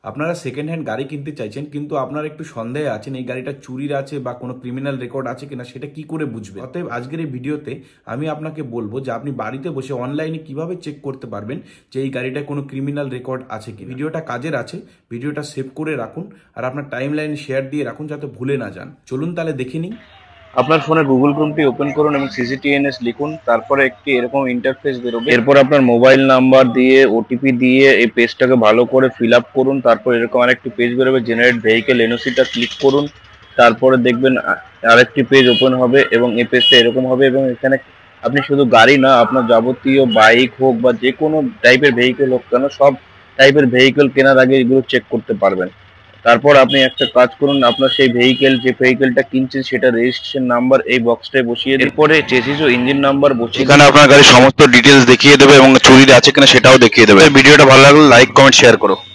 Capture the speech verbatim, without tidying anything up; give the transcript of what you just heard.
আপনারা second hand গাড়ি কিনতে চাইছেন কিন্তু আপনারা একটু সন্দেহে আছেন এই গাড়িটা চুরির আছে বা কোনো ক্রিমিনাল রেকর্ড আছে কিনা সেটা কি করে বুঝবে। অতএব আজকের এই ভিডিওতে আমি আপনাকে বলবো যে আপনি বাড়িতে বসে অনলাইনে কিভাবে চেক করতে পারবেন যে এই গাড়িটায় কোনো ক্রিমিনাল রেকর্ড আছে কি। ভিডিওটা কাজের আছে, ভিডিওটা সেভ করে রাখুন আর আপনার টাইম লাইনে শেয়ার দিয়ে রাখুন যাতে ভুলে না যান। চলুন তাহলে দেখে নিই। আপনার ফোনে গুগল ক্রোমটি ওপেন করুন এবং সিসিটিএনএস লিখুন, তারপরে একটি এরকম ইন্টারফেস বেরোবে। এরপর আপনার মোবাইল নাম্বার দিয়ে ওটিপি দিয়ে এই পেজটাকে ভালো করে ফিল আপ করুন। তারপর এরকম আরেকটি পেজ বেরোবে, জেনারেট ভেহিকেল এনওসিটা ক্লিক করুন। তারপরে দেখবেন আরেকটি পেজ ওপেন হবে এবং এই পেজটা এরকম হবে এবং এখানে আপনি শুধু গাড়ি না, আপনার যাবতীয় বাইক হোক বা যে কোনো টাইপের ভেহিকেল হোক কেন, সব টাইপের ভেহিকেল কেনার আগে এগুলো চেক করতে পারবেন। তারপর আপনি একটা কাজ করুন, আপনার সেই ভেহিকেল যে ভেহিকেলটা কিনছেন সেটা রেজিস্ট্রেশন নাম্বার এই বক্সটায় বসিয়ে দিন। এরপরে চেসিস ও ইঞ্জিন নাম্বার বসিয়ে এখানে আপনার গাড়ির সমস্ত ডিটেলস দেখিয়ে দেবে এবং চুরি আছে কিনা সেটাও দেখিয়ে দেবে। ভিডিওটা ভালো লাগলে লাইক কমেন্ট শেয়ার করো।